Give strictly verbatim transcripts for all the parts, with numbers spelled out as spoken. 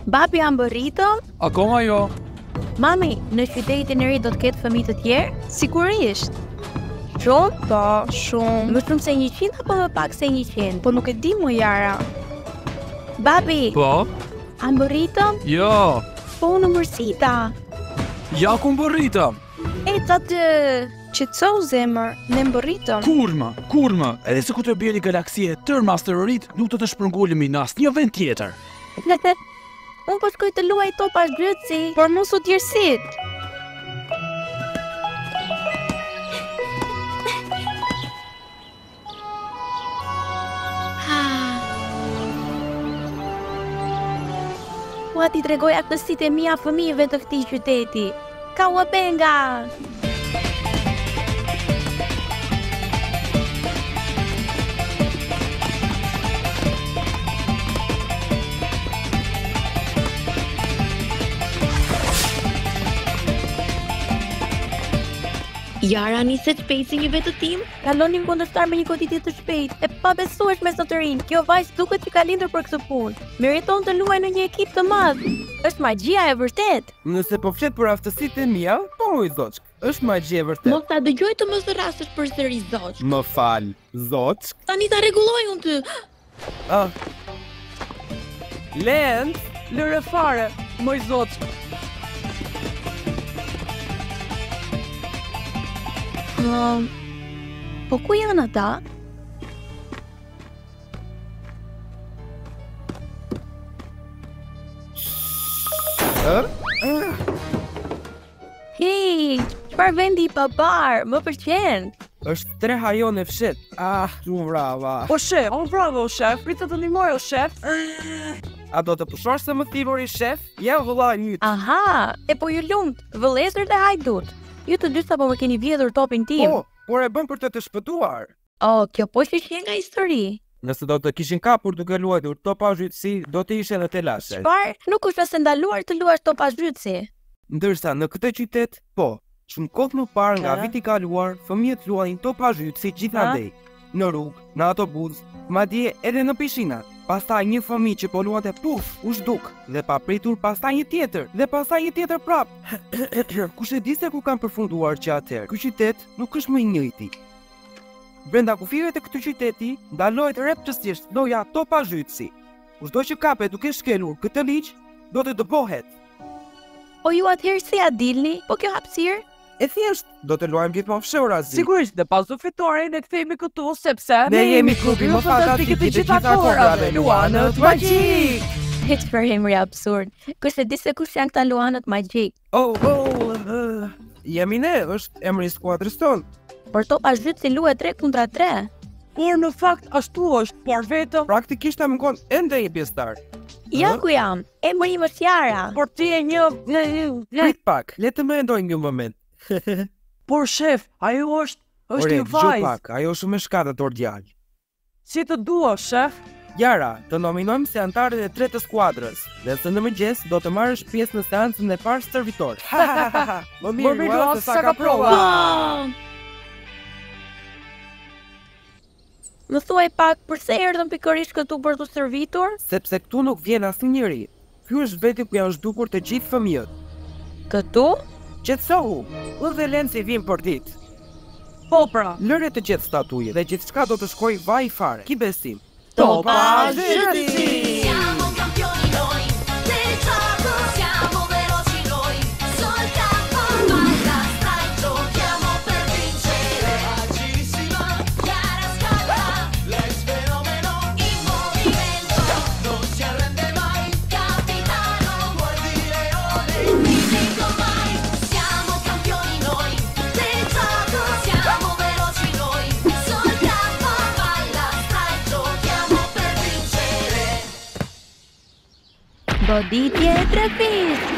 Babi ambërritëm? Akoma jo. Mami, në qytetin e ri do të ketë fëmijë të tjerë? Sigurisht. Shumë? Po, shumë. Më shumë se njëqind apo më pak se njëqind? Po nuk e di mu Jara. Babi, Po? ambërritëm? Jo. Po unë mërsita. Ja ku mbërritëm. E të të... Qetësou zemër, ne mbërritëm. Kurma, kurma. Edhe se ku të bjeri galaksie tërë asteroid, nuk të të shpërngulemi në asnjë vend tjetër. Unë po shkoj të luaj topa zhytësi. Por mos u djersit. Ua ti tregoj aftësitë e mia fëmijëve të këtij qyteti. Kawabanga! Jara niset shpejt si një vetë tim, kalonim kundërshtar me një goditje të shpejt, e pabesueshme zotërin. Kjo vajzë duket që ka lindur për këtë punë. Meriton të luajë në një ekip të madh. Është magjia e vërtet. Nëse po flet për aftësitë e mia, po muj zoçk. Është magji e vërtet. Mos ta dëgjoj të mos rrasesh përsëri zoç. Më fal, zoçk. Tani ta rregulloj unë ty. Ah. Lend, Lëre fare, moj zoç. Um, po ku janë ata? ë? Hej, çfarë vendi i pabar? Më pëlqen. Është tre hajon e fshet. Ah, shumë brava. O shef, o bravo shef, pritë të ndihmoj o shef. A do të pushosh se më thivori shef? Ja vëlla një. Aha, e po ju lumt, vëllezër dhe hajdut. Ju të dy sapo më keni vjedhur topin tim. Po, por e bën për të të shpëtuar. Oh, kjo po që që nga histori. Nëse do të kishin kapur duke luajtur topa zhytësi, do të ishe në telashe. Çfarë? Nuk është as e ndaluar të luash topa zhytësi. Ndërsa në këtë qytet, po, shumë kohë më parë nga Ha? viti i kaluar, fëmijët luajnë topa zhytësi gjithandej. Në rrugë, në autobus, madje edhe në pishina. Pastaj një fëmijë që po luante puf, u zhduk, dhe pa pritur pastaj një tjetër, dhe pastaj një tjetër prap. Kush e di se ku kanë përfunduar që atëherë? Ky qytet nuk është më i njëjti. Brenda kufive të këtij qyteti ndalohet rreptësisht loja topa zhytësi. Kushdo që kapet duke shkelur këtë ligj, do të dëbohet. O ju atëherë si a dilni? Po kjo hapësirë? E thjesht, do të luajmë gjithmonë fshehurazi. Sigurisht, dhe pas do fitore ne kthehemi këtu sepse Ne jemi klubi më fantastik i të gjitha kohërave, luanët magjik. E çfarë emri absurd. Kush e di se kush janë këta luanët magjik? Oh, oh, uh, jemi ne, është emri i skuadrës tonë. Por topa zhytësi luhet tre kundra tre. Por në fakt ashtu është, por vetëm Praktikisht ta mëngon ende një pjesëtar. Ja ku jam, emri im është Jara. por ti e një Prit pak, le të mendoj një moment. por shef, ajo është është Ore, një dëgjoj vajzë. pak, ajo shumë e shkatët or djalë. Si të dua, shef? Jara, të nominojmë si antarët e tretë të skuadrës, dhe së në mëngjes do të marrësh pjesë në seancën e parë stërvitor. Më Më mirë ua, se sa ka prova. Po! Më thuaj pak, përse erdhëm pikërisht këtu për të stërvitur? Sepse këtu nuk vjen asnjëri. Ky është veti ku janë zhdukur të gjithë fëmijët. Këtu? Qetësohu, u dhe lënë si vim për ditë. Po pra, Lëre të gjetë statuje dhe gjithçka do të shkojë vaj fare. Ki besim. Topa zhytësi! Siamo campioni noi, del gioco siamo veloci noi, soltanto palla stai, giochiamo per vincere. Agilissima, Chiara scappa, lei fenomeno, in movimento, non si arrende mai, capitano, guardi leone, non dico mai. Siamo campioni noi, del gioco siamo veloci noi, soltanto palla stai, giochiamo per vincere. Goditje e trefis!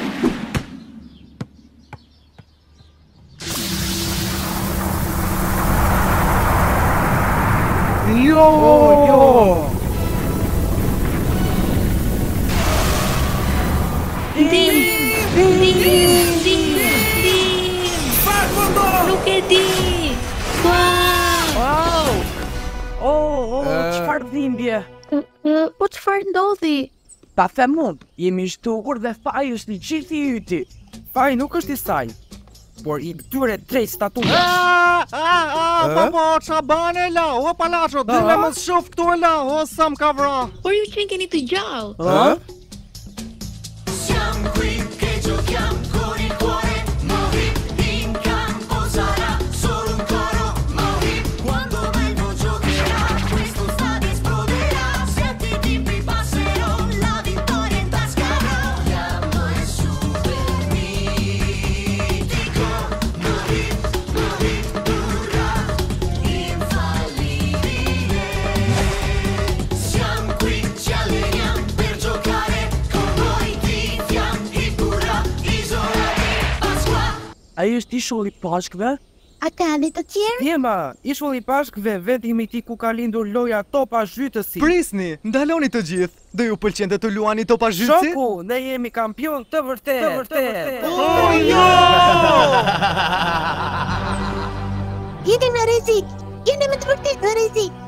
jo, jo. Dim! Dim! Dim! Dim! Nuk e di! Wow! Oh, oh, Eh. çfarë dhimbje? Po çfarë ndodhi? Ta them mund, jemi shtukur dhe faji është i gjithë i yti. Faji nuk është i saj, por i këtyre drejt statutës. Ah, ah, ah, baba, qa bane la, o palacho, dile më shof këtu e la, o sa më ka vra. Por ju qenë keni të gjallë. Ë? Siamo qui che giochiamo con il cuore, Mohip in campo sarà solo un coro, Mohip quando Melvo giocherà, questo stadio esploderà, senti i tipi passerò, la vittoria in tasca avrò, Chiamo è super mitico, Mohip, Mohip urrà, infallibile, siamo qui, ci alleniamo per giocare con voi. Ai është ishulli i pashkve? A ka dhe të tjerë? Jema, ishulli i pashkëve vetëm i ti ku ka lindur loja topa zhytësi. Prisni, ndaloni të gjithë, dhe ju pëlqen të luani topa zhytësi? Shoku, ne jemi kampion të vërtet. Të vërtet. Oh, jo! Jeni në rrezik. Jeni me të vërtet në rrezik.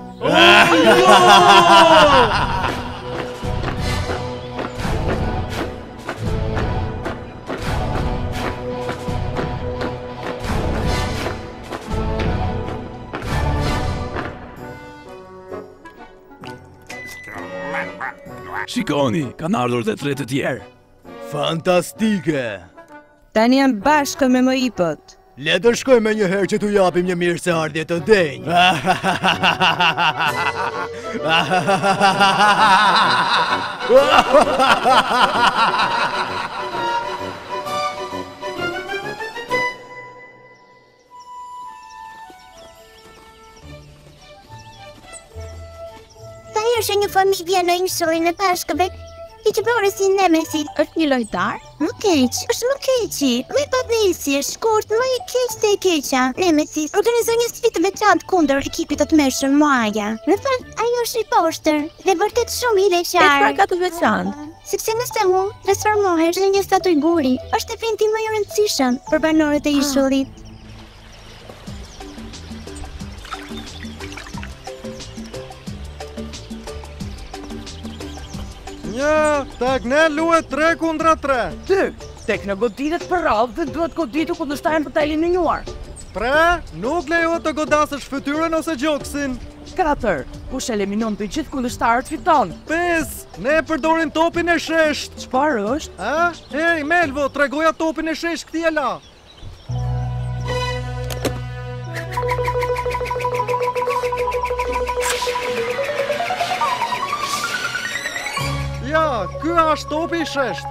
Shikoni, kanë ardhur dhe tre të tjerë. Fantastike! Tani jam bashkë me më ipët. Le të shkojmë një herë që t'u japim një mirë se ardhje të denjë. Ta është një familje në ishullin e pashkëve, i që bërë si Nemesis. Është një lojtar? Më keq, është më keqi, më i padhesje, shkurt, më i keq të e keqa. Nemesis organizoi një sfidë të veçantë kundër ekipit të tmerrshëm Moaja. Në fakt, ai është i poshtër dhe vërtet shumë i E leqar. çfarë ka të veçantë? Sepse nëse mund, transformohesh në një statuj guri, është eventi më i rëndësishëm për banorët e ishullit. Një, tek ne luet tre kundra tre. Ty, tek në goditet për radhë dhe duhet goditu kundërshtarin për ta eliminuar. Tre, nuk lejohet të godasësh fytyrën ose gjoksin. Katër, kush eliminon të gjithë kundërshtarët fiton. Pes, ne përdorim topin e shesht. Çfarë është? A? Hej, Melvo, tregoja topin e shesht këti e la. Ja, ky është topi i shesht.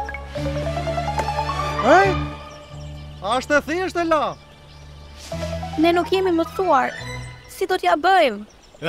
Ej? Ashtë e thjesht e la. Ne nuk jemi mësuar. Si do t'ja bëjmë?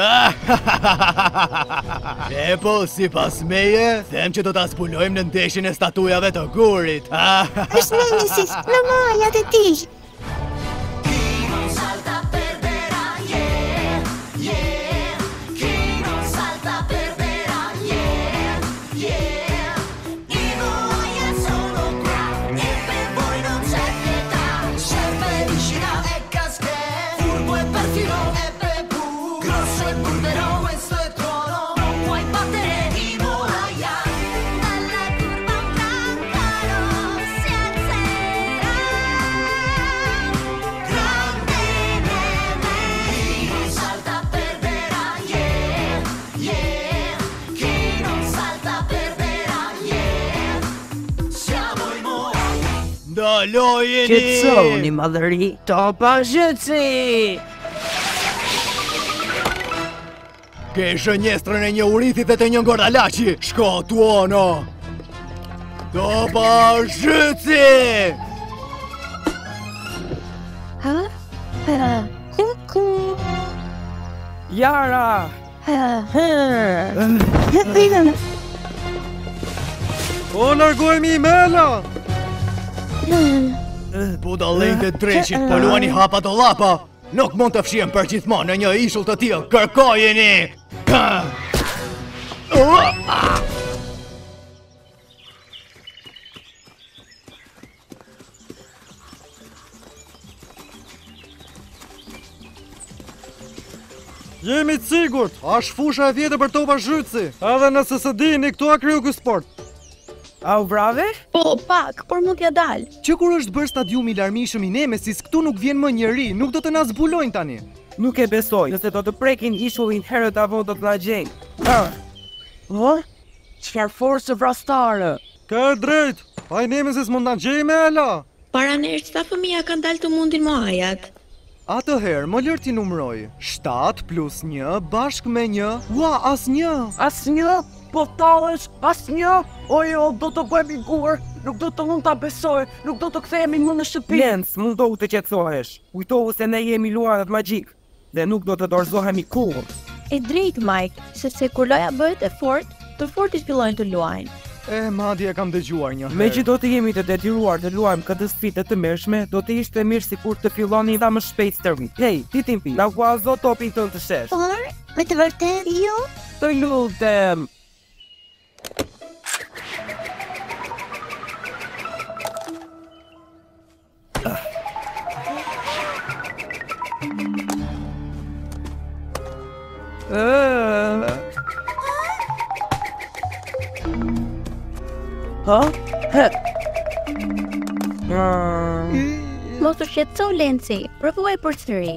E po, si pas meje, them që do t'a zbulojmë në ndeshjen e statujave të gurit. Është Nemesis, në majat e tij. Chi non salta perderà, yeah, yeah. Chi non salta perderà, yeah, yeah. I Moaia sono qua e per voi non c'è pietà. Scelta e vicina e casche, furbo e perfino e bebù, grosso e burbero, questo è tuono. Non puoi battere i Moaia. Dalla curva un gran caro si alzerà. Grande Nemesis. Chi non salta perderà, yeah, yeah. Chi non salta perderà, yeah. Siamo i Moaia. Ndalojeni! Qetësoni, madhëri, topa zhytësi! Ke shënjestrën e një uritit dhe të një ngordalaçi. Shko tuono! Topa zhytësi! Ha? Ha? Kuku. Yara! O, largohemi i mela! Budallënjtë e dreshit, po luani hapa do llapa. Nuk mund të fshihen përgjithmonë në një ishull të tillë. Kërkojeni! Jemi të sigurt, është fusha e vjetër për topa zhytësi. Edhe nëse së dini, këtu a kriju ky sport. A u vrave? Po, pak, por mund t'ja dal. Që kur është bërë stadiumi i larmishëm i Nemesis, këtu nuk vjen më njeri, nuk do të na zbulojnë tani. Nuk e besoj, nëse do të prekin ishullin herët avo do të na gjejnë. Ah, O? Çfarë forcë vrastare? Ka e drejt, ai Nemesis mund na gjejë me ala. Para nesh, sa fëmija kanë dalë të mundin Moajat? Atëherë, më lër ti numëroj. shtat plus një bashk me një. Ua, as një. Asnjë? Po tallesh, asnjë? O jo, do të bëjmë gur, nuk do të mund ta besoj, nuk do të kthehemi më në shtëpi. Lens, mundohu të qetësohesh. Kujtohu se ne jemi luanët magjik dhe nuk do të dorëzohemi kurrë. E drejt, Mike, sepse kur loja bëhet e fortë, të fortit fillojnë të luajnë. E, madje e kam dëgjuar një herë. Me që do të jemi të detyruar të luajmë këtë sfidë të mërshme, do të ishte mirë sikur të filloni dha më shpejt stërmi. Hej, ti Timpi, na guazo topin tënd të shesh. Por, me të vërtet, jo? Të lutem. Ha? He. Mos u shqetëso, Lenci, provuaj përsëri.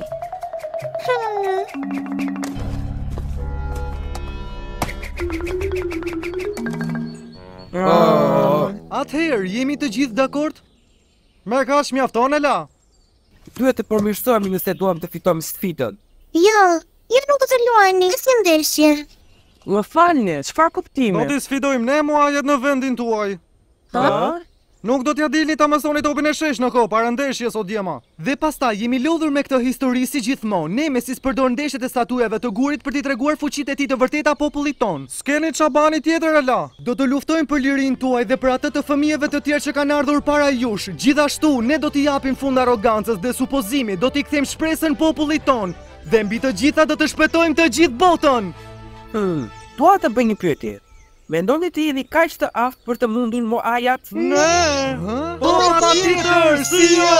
Atëherë, jemi të gjithë dakord? Me kaq mjafton ala. Duhet të përmirësohemi nëse duam të fitojmë sfidën. Jo, jo nuk do të luani, si ndeshje. Më falni, çfarë Do kuptimi? t'i sfidojmë ne Muajet në vendin tuaj. Ha? Nuk do t'ja dilni ta mësoni topin e shesh në kohë para ndeshjes o djema. Dhe pastaj jemi lodhur me këtë histori si gjithmonë. Nemesis përdor ndeshjet e statujeve të gurit për t'i treguar fuqitë e tij të vërteta popullit ton. S'keni çabani tjetër ala. Do të luftojmë për lirinë tuaj dhe për atë të fëmijëve të tjerë që kanë ardhur para jush. Gjithashtu, ne do t'i japim fund arrogancës dhe supozimit, do t'i kthejmë shpresën popullit ton. Dhe mbi të gjitha do të shpëtojmë të gjithë botën. Hmm, dua të bëj një pyetje. Mendoni të jeni kaq të aftë për të mundur Moajat? Ne! Hë? Po patjetër, si jo!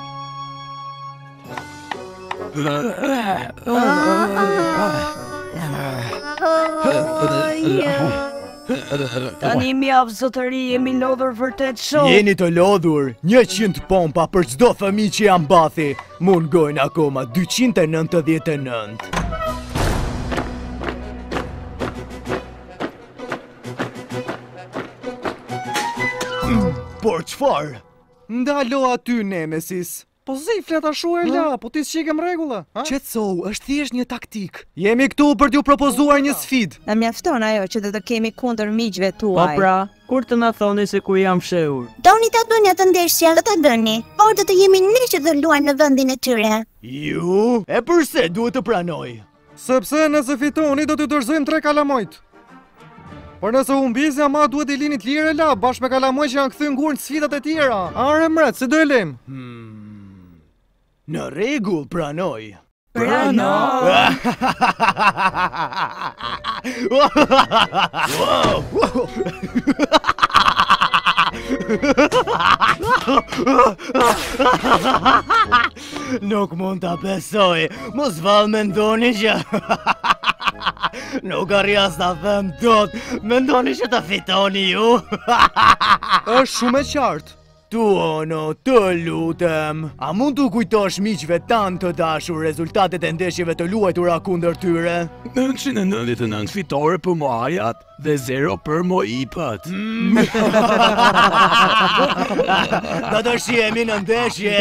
Tani mjaft zotëri, jemi lodhur vërtet shumë. Jeni të lodhur, njëqind pompa për çdo fëmijë që jam bathi. Mungojnë akoma dyqind e nëntëdhjetë e nëntë. Por çfarë? Ndalo aty Nemesis. Po si flet ashu e la, po ti s'qikem rregulla, ha? Qetësou, është thjesht një taktik. Jemi këtu për t'ju propozuar një sfidë. Na mjafton ajo që do të kemi kundër miqve Po tuaj. pra, kur të na thoni se ku jam fshehur? Doni ta bëni atë ndeshje, do ta bëni. Por do të jemi ne që do luajmë në vendin e tyre. Ju? E përse duhet të pranoj? Sepse nëse fitoni do t'ju dorëzojmë tre kalamojt. Por nëse humbisni ama duhet i lini të lirë la, bashkë me kalamoj që janë kthy në gurë në sfidat e tjera. Are mret, si do e lem? Në rregull, pranoj. Nuk mund ta besoj, mos vallë mendoni që nuk arrias ta them dot, mendoni që ta fitoni ju? Është shumë e qartë. Tuono, të lutem. A mund t'u kujtosh miqve tanë të dashur rezultatet e ndeshjeve të luajtura kundër tyre? nëntëqind e nëntëdhjetë e nëntë fitore për Moajat dhe zero për Moipat. Do të shihemi në ndeshje.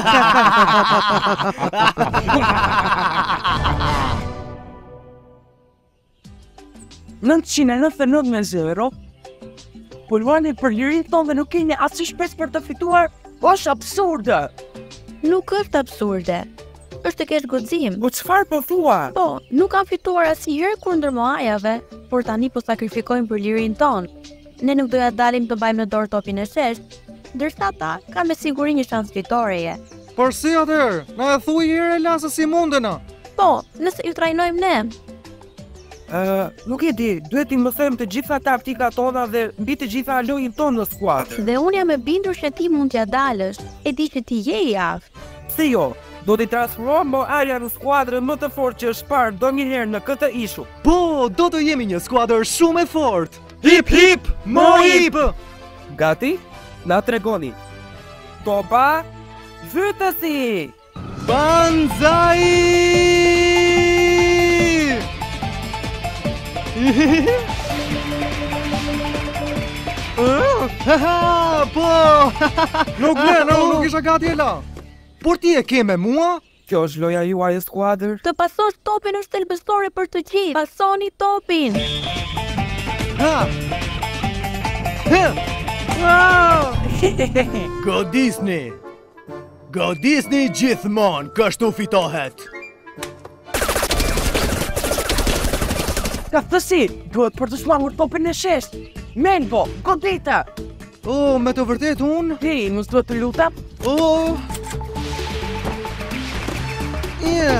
nëntëqind e nëntëdhjetë e nëntë me zero. Po luani për lirinë tonë dhe nuk keni asnjë shpresë për të fituar? Është absurde. Nuk është absurde. Është të kesh guxim. Po çfarë po thua? Po, nuk kanë fituar asnjëherë kundër Moajave, por tani po sakrifikojmë për lirinë tonë. Ne nuk doja dalim të bajmë në dorë topin e shesht, ndërsa ata kanë me siguri një shans fitoreje. Por si atëherë? Na e thuaj herë la se si mundena. Po, nëse ju trajnojmë ne. Uh, nuk e di, duhet t'i mësojmë të gjitha taktikat tona dhe mbi të gjitha lojën tonë në skuadër. Dhe unë jam e bindur që ti mund t'ja dalësh. E di që ti je i aftë. Se jo, Do t'i transformojmë Moaja në skuadrën më të fortë që është parë ndonjëherë në këtë ishull. Po, do të jemi një skuadër shumë e fortë. Hip hip, Moip! Gati? Na tregoni. Topa Vytësi! Banzai! Haha, po! Nuk vlen, unë nuk isha gati e la. Por ti e ke me mua? Kjo është loja juaj e skuadër? Të pasosh topin është thelbësore për të gjithë. Pasoni topin. Ha! Godisni! Godisni gjithmonë, kështu fitohet. Ka thësi, duhet për të shmangur topin e shesht. Menbo, godita! Oh, me të vërtet unë? Ti, mos duhet të lutem? Oh! Yeah.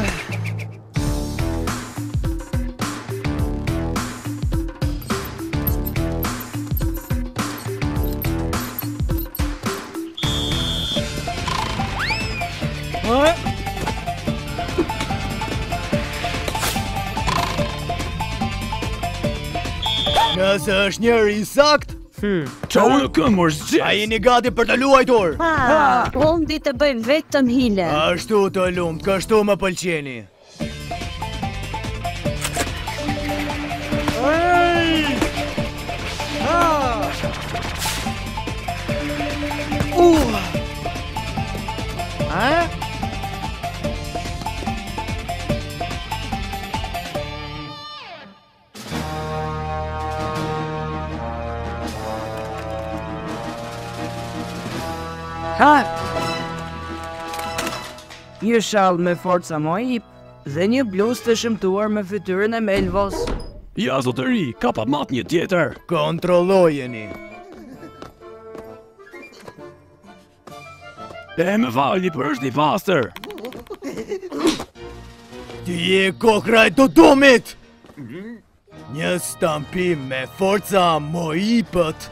Nëse është njëri i sakt, Qa unë kënë mërë a zgjes? jeni gati për të luajtur? Ha, unë di të bëjmë vetëm hile. Ashtu të lumt, kështu më pëlqeni. Uh. A? Ha! Një shall me forca Moip dhe një bluz të shëmtuar me fytyrën e Melvos. Ja, zotëri, ka pa mat një tjetër. Kontrollojeni. E me falni për është i pastër. Ti je kokra e Dodomit! Një stampim me forca Moipët.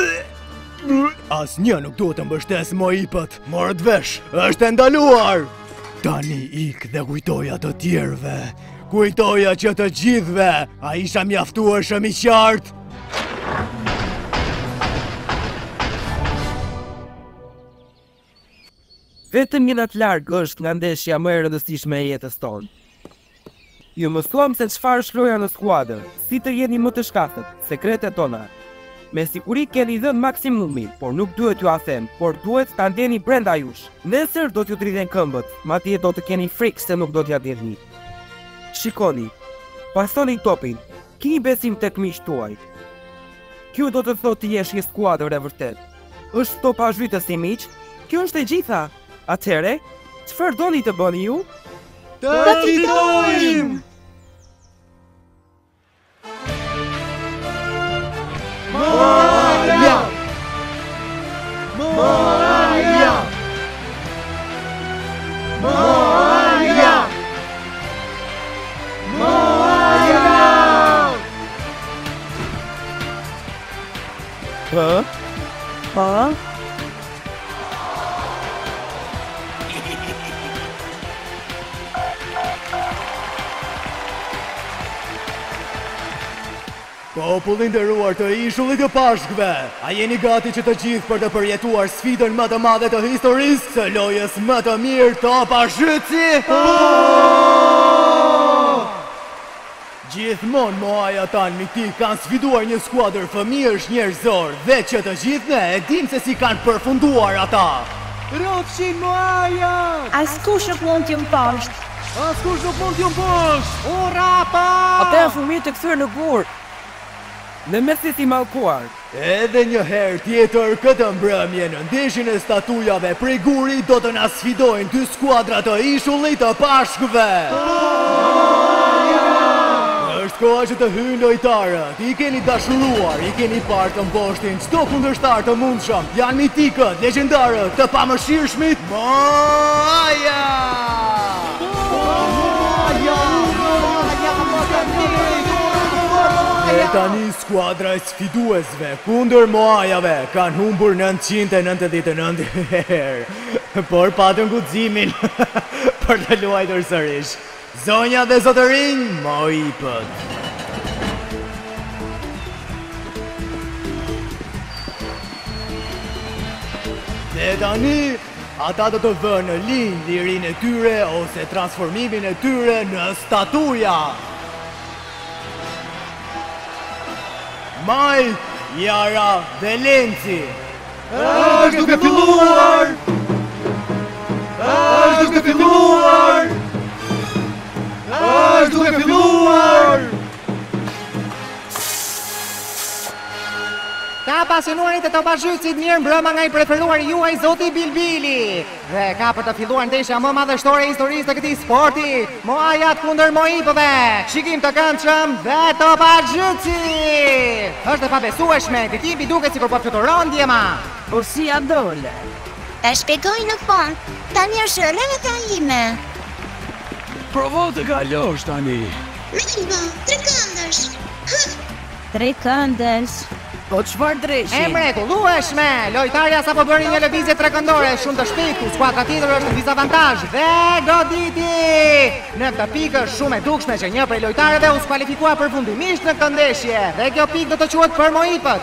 As një nuk duhet të mbështes Moipët. Morët vesh, është e ndaluar! Tani ik dhe kujtoja të tjerëve. Kujtoja që të gjithve, a isha mjaftueshëm i qartë. Vetëm një natë larg është nga ndeshja më e rëndësishme e jetës tonë. Ju mësuam se çfarë është loja në skuadër, si të jeni më të shkatët, sekretet tona. Me siguri keni dhënë maksimumin, por nuk duhet ju a them, por duhet ta ndjeni brenda jush. Nesër do t'ju dridhen këmbët, madje do të keni frikë se nuk do t'ja djeni. Shikoni, pasoni topin, kini besim tek miqtë tuaj. Kjo do të thotë të jesh një skuadër e vërtet. Është topa Vytësi miq, kjo është e gjitha. Atëhere, çfarë doni të bëni ju? Të fitojmë! Moaja! Moaja! Moaja! Moaja! Hë? Po? Popull i nderuar të ishullit të Pashkëve, a jeni gati që të gjithë për të përjetuar sfidën më të madhe të historisë së lojës më të mirë Topa Zhytësi? Gjithmonë Moaja tanë mitik kanë sfiduar një skuadër fëmijësh njerëzor dhe që të gjithë ne e dim se si kanë përfunduar ata. Rrofshin Moaja! Askush nuk mund t'ju mposht. Askush nuk mund t'ju mposht! O rapa! Ata janë fëmijë të kthyer në gur. Në mesit i mallkuar. Edhe një herë tjetër këtë mbrëmje në ndeshjen e statujave prej guri do të na sfidojnë dy skuadra të ishullit të Pashkëve. Është koha që të hyjnë lojtarët, i keni dashuruar, i keni parë të mposhtin çdo kundërshtar të mundshëm. Janë mitikët, legjendarët, të pamëshirshmit Moaja! Moaja! E tani skuadra e sfiduesve kundër Moajave kanë humbur nëntëqind e nëntëdhjetë e nëntë herë, por patën guximin për të luajtur sërish. Zonja dhe zotërinj, Moipët. Dhe tani, ata do të vënë në linj lirin e tyre ose transformimin e tyre në statuja. Maj, Jara dhe Lenci. Është duke filluar! Është duke filluar! Është duke filluar! Ka pasionuarit e të bashkytësit mirë mbrëma nga i preferuar juaj Zoti Bilbili. Dhe ka për të filluar ndeshja më madhështore e historisë të këtij sporti, Moajat kundër Moipëve. Shikim të këndshëm dhe të bashkytësi. Është e pabesueshme, ky ekipi duket sikur po fluturon ndjema. Po si ja dole? Ta shpjegoj në fund. Tani është rënë e ime. Provo të kalosh tani. Melba, tre këndësh. Tre këndësh. Po çfarë dreshi? E mrekullueshme! Lojtarja sapo bëri një lëvizje trekëndore shumë të shpejtë, ku skuadra tjetër është në dizavantazh dhe goditi! Në këtë pikë është shumë e dukshme që një prej lojtarëve u skualifikua përfundimisht në këtë ndeshje dhe kjo pikë do të quhet për Moipët.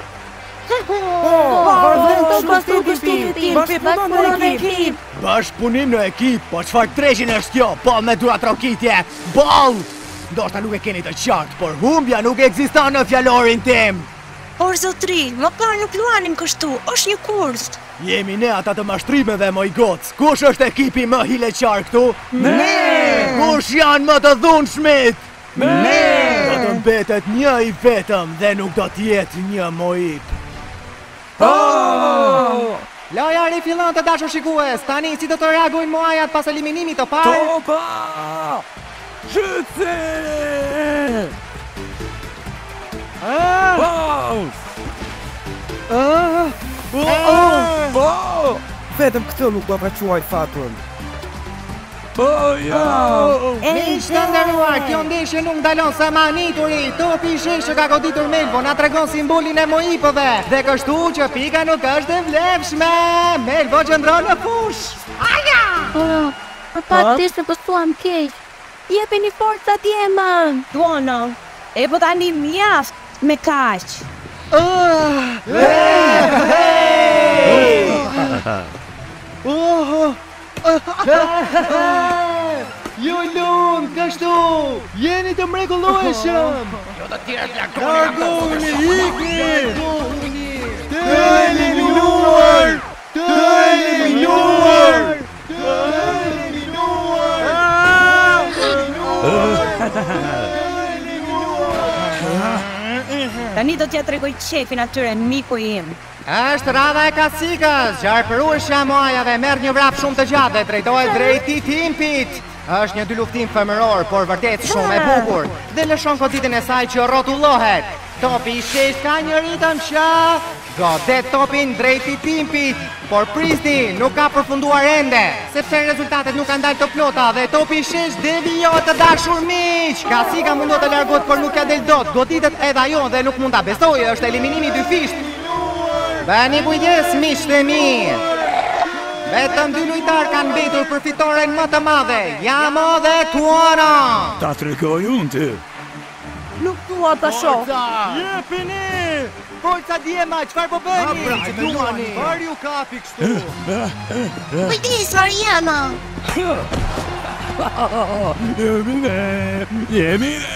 Bashkëpunim në ekip, po çfarë treshin është kjo? Po me dura trokitje, ball! Ndoshta nuk e keni të qartë, por humbja nuk ekziston në fjalorin tim. Por zotri, më parë nuk luanim kështu, është një kurs. Jemi ne ata të mashtrimeve, moj goc. Kush është ekipi më hileqar këtu? Ne! Kush janë më të dhunshmit? Ne! Do të mbetet një i vetëm dhe nuk do të jetë një Moip. Loja rifillon të dashur shikues, tani si do të reagojnë Moajat pas eliminimit të parë? Topa! Shëtse! Wow! Vetëm këtë nuk do të quaj fatur. Oh, ja! Miq të nderuar, kjo ndeshje nuk ndalon se manituri. Topi i shesh që ka goditur Melvo na tregon simbolin e Moipëve. Dhe kështu që pika nuk është e vlefshme. Melvo qëndron në fush. Aja! Oh, për pak desh në pësuam keq. Jepeni forca djemën. Duono, e po tani mjaft me kaq. Ju lund, kështu! Jeni të mrekullueshëm! Jo të tjerë të Largoni, ikni! Të eliminuar! Të eliminuar! Të Tani do t'ja tregoj qefin atyre miku im. Është radha e kasikës, qarpërueshja e Moajave merr një vrap shumë të gjatë dhe drejtohet drejt Timpit. Është një dy luftim femëror, por vërtet shumë e bukur dhe lëshon goditjen e saj që rrotullohet. Topi i shesht ka një ritëm që godet topin drejt Timpit, por Pristi nuk ka përfunduar ende, sepse rezultatet nuk kanë dalë të plota dhe topi i shesht devijohet të dashur miq. Kasika mundohet të largohet, por nuk ka del dot. Goditet edhe ajo dhe nuk mund ta besojë, është eliminimi dyfisht. Bëni kujdes miqtë e mi. Vetëm dy lojtarë kanë mbetur për fitoren më të madhe, Jamo dhe Tuana. Ta tregoj unë ty. Nuk dua ta shoh. Jepini! Forca djema, çfarë po bëni? Që duani? Bar ju kapi kështu. Kujdes, Mariana. Jemi ne, jemi ne.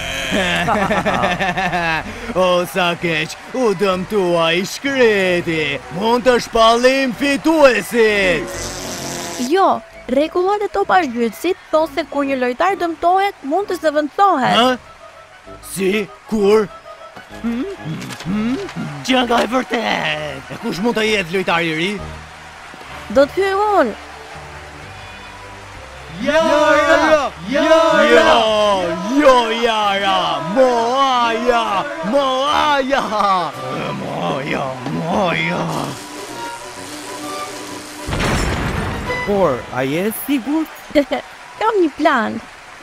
O sa keq, u dëmtua i shkreti. Mund të shpallim fituesit. Jo, rregullat e top bashkëgjyqësit thonë se kur një lojtar dëmtohet, mund të zëvendësohet. Ha? Si? Kur? Që nga e vërtet? E kush mund të jetë lojtar i ri? Do të hyj unë. Jara! Jara! Jo, jo Jara! Moaja! Moaja! Moaja! Moaja! Por, a je sigur? Kam një plan.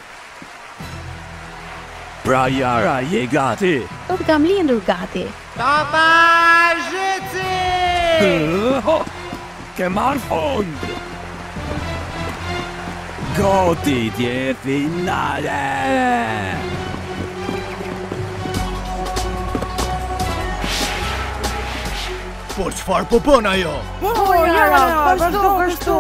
Pra Jara, je gati? Do të kam lindur gati. Topa zhyci! Ke marrë fond. Goditje finale! Po çfarë po bën ajo? Po, Jara, vazhdo, vazhdo!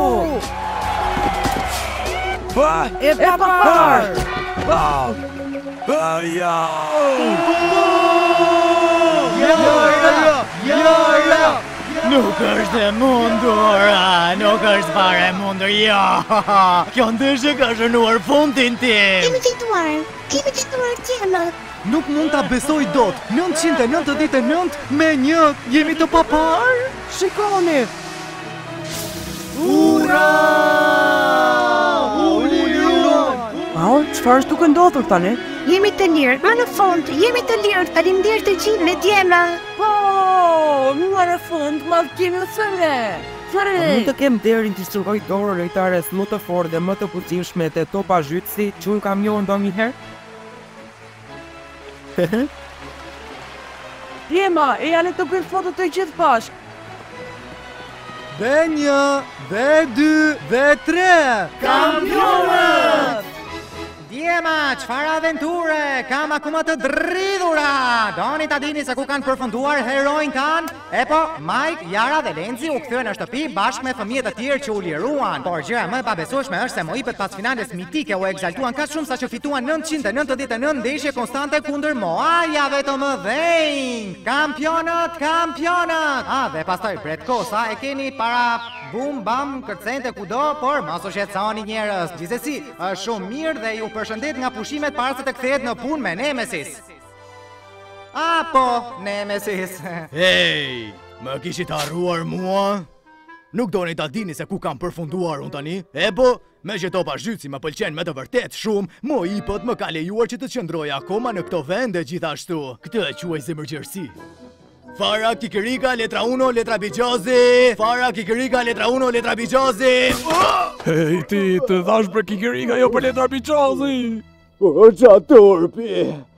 Pa! E pa par! Pa! Pa, ja! Jara! Jara! Nuk është e mundur, nuk është fare e mundur, jo! Kjo ndeshje ka shënuar fundin tim! Kemi fituar, kemi fituar tjena. Nuk mund ta besoj dot. nëntëqind e nëntëdhjetë e nëntë me një jemi të papar. Shikoni! Ura! Au, çfarë është duke ndodhur tani? Jemi të lirë, ma në fund, jemi të lirë, faleminderit të gjithë me djema. Po, mua në fund, ma kemi në thënë. Fare! Mund të kem derin të shërgoj dorë lojtares më të fortë dhe më të fuqishme të topa zhytësi, që unë kam njohur ndonjëherë? Djema, e janë të bëjmë foto të gjithë bashkë. Dhe një, dhe dy, dhe tre. Kampionët! Djema, çfarë aventure, kam akuma të dridhura! Doni ta dini se ku kanë përfunduar herojnë tanë? E po, Mike, Jara dhe Lenzi u kthyen në shtëpi bashkë me fëmijët e tjerë që u liruan. Por gjëra më e pabesueshme është se Moipët pas finales mitike u egzaltuan kaq shumë sa që fituan nëntëqind e nëntëdhjetë e nëntë ndeshje konstante kundër Moajave të mëdhenj. Kampionët, kampionët! Ah, dhe pastaj Bret Kosa e keni para bum bam kërcente kudo, por mos u shqetësoni njerëz. Gjithsesi, është shumë mirë dhe ju përshëndet nga pushimet para se të kthehet në punë me Nemesis. Apo Nemesis. Hej, më kishit harruar mua? Nuk doni ta dini se ku kam përfunduar unë tani? E po, me që topa zhytësi më pëlqen me të vërtet shumë, Moipët më ka lejuar që të qëndroj akoma në këto vende gjithashtu. Këtë e quaj zemërgjërsi. Fara Kikirika, letra uno, letra Bigjozi. Fara Kikirika, letra uno, letra Bigjozi. Hej, ti të thash për Kikirika, jo për letra Bigjozi. O, qa turpi.